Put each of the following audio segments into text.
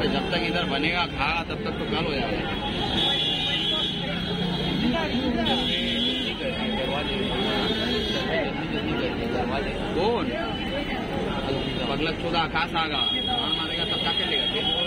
जब तक इधर बनेगा खागा तब तक तो कल हो जाएगा। कौन पगला चौदह आकाश आगा मारेगा तब क्या करेगा?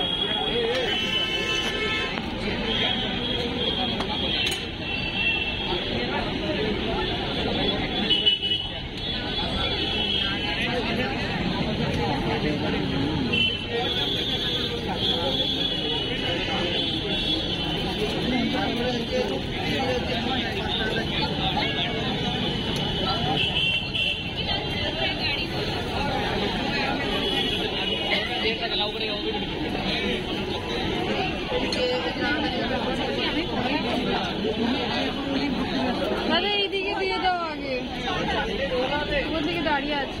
अरे এদিকে দিয়ে দাও আগে, ওর দিকে দাঁড়িয়ে আছি।